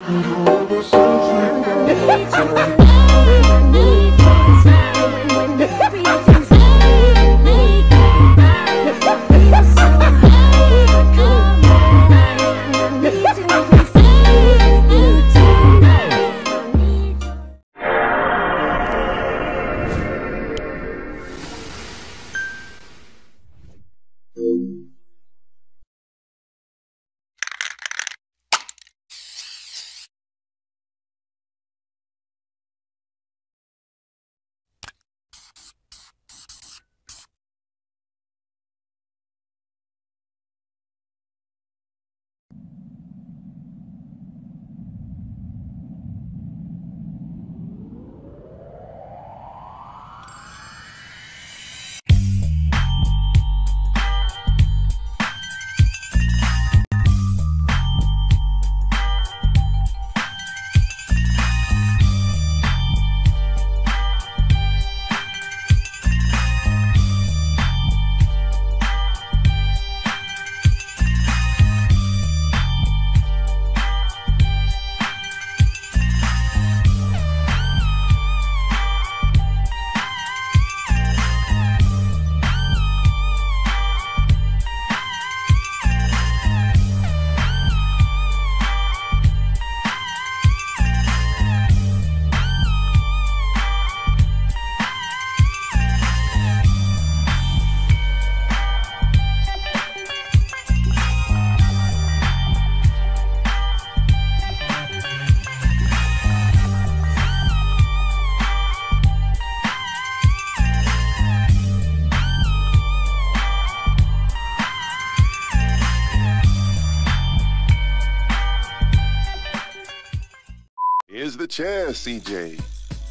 Here's the chance, CJ.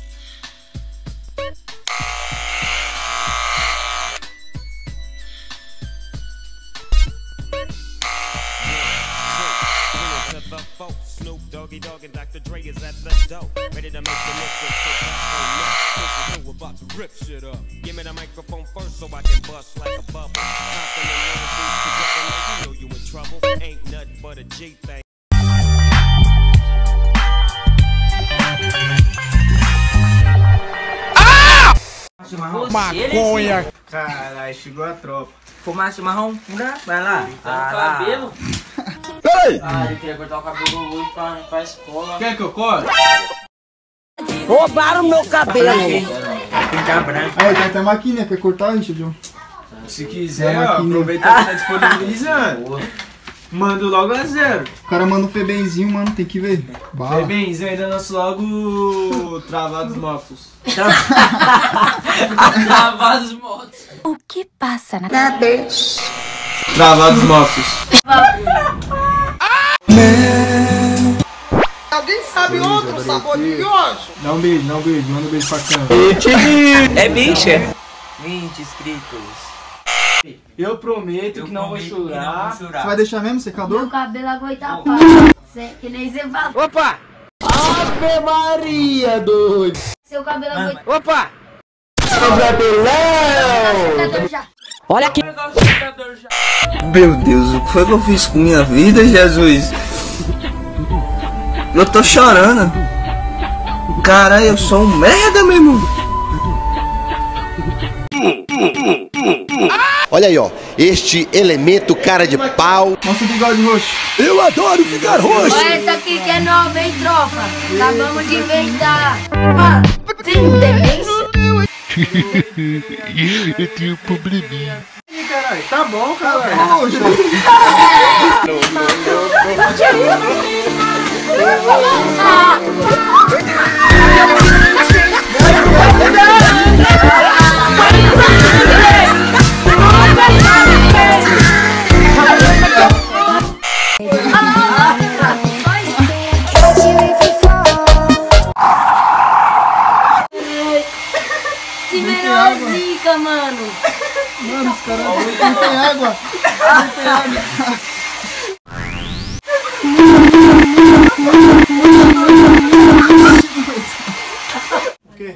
Snoop Doggy Dogg and Dr. Dre is at the door, ready to make the look about to rip shit up. Give me the microphone first so I can bust like a bubble. You know you in trouble. Ain't nothing but a G thing. Maconha! Caralho, chegou a tropa. Fumar chimarrão? Vai lá. Tá no cabelo? Peraí! Ah, ele queria cortar o cabelo hoje pra escola. Quer que eu corte? Roubaram meu cabelo. Ficar branco. Aí, tem até maquininha, quer cortar, Richard? Se quiser, ó, aproveita que tá disponibilizando. Mando logo a 0. O cara manda um febenzinho, mano, tem que ver. Bala. Febenzinho, ainda lanço logo Travados Motos. Travados motos. O que passa na cabeça? Travados Motos. Alguém sabe outro sabor de miojo? Dá um beijo, manda um beijo pra câmera. É bicha? 20 inscritos. Eu prometo que não vou chorar. Você vai deixar mesmo secador? Meu cabelo aguenta a pá. Que nem você fala. Opa! Ave Maria, doido! Seu cabelo aguenta. Opa! Secador já. Olha aqui. Meu Deus, o que foi que eu fiz com minha vida, Jesus? Eu tô chorando. Caralho, eu sou um merda, meu irmão. Olha aí, ó, este elemento cara de pau. Mostra o bigode roxo. Eu adoro ficar roxo. Olha essa aqui que é nova, hein, tropa? Acabamos de inventar. Mano, tem demência? Eu tenho um probleminha. Caralho, tá bom, caralho. Que melhor zica, mano. Mano, os caras não tem água. Não tem água. O quê?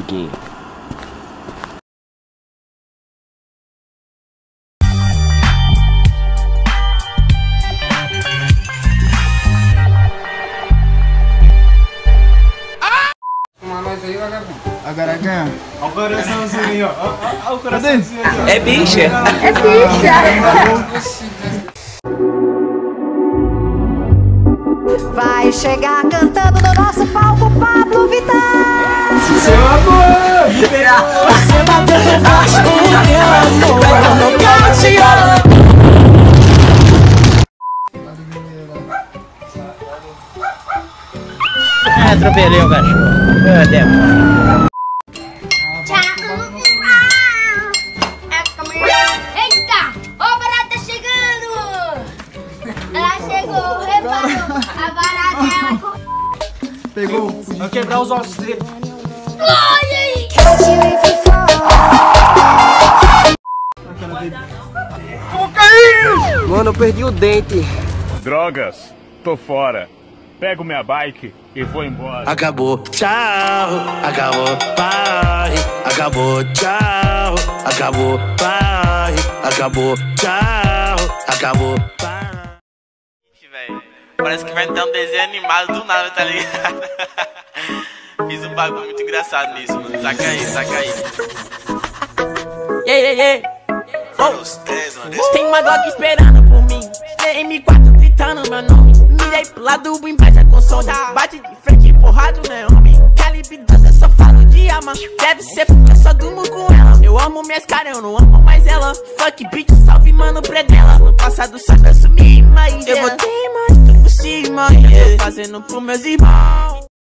amiguinho. Agora ganha. Olha o coraçãozinho aí, ó. Olha o coraçãozinho aí, ó. É bicha. É bicha. Vai chegar cantando no nosso palco Pablo Vittar. Seu amor! Você bateu no baixo com o teu amor. Eu não quero te olhar. Atropelei o cachorro. Meu Deus. Eita! Ó, barata tá chegando! Ela chegou, reparou. A barata, ela... Pegou. Vai quebrar os ossos dele. Olha aí! Mano, eu perdi o dente. Drogas, tô fora. Pego minha bike e vou embora. Acabou, tchau. Acabou, pai. Acabou, tchau. Acabou, pai. Acabou, tchau. Acabou, pai. Velho, parece que vai ter um desenho animado do nada, tá ligado? Fiz um bagulho muito engraçado nisso, mano. Saca aí, saca aí. Yeah. Oh. Tem uma Glock esperando por mim. M4 gritando meu nome. Mirei pro lado, embaixo com som. Bate de frente, porrado, né, homem? Calibre 12, eu só falo de arma. Deve ser porque eu só durmo com ela. Eu amo minhas caras, eu não amo mais ela. Fuck bitch, salve, mano, predela. No passado só que eu sumi, mas eu vou ter mais por cima. Eu tô fazendo pros meus irmãos.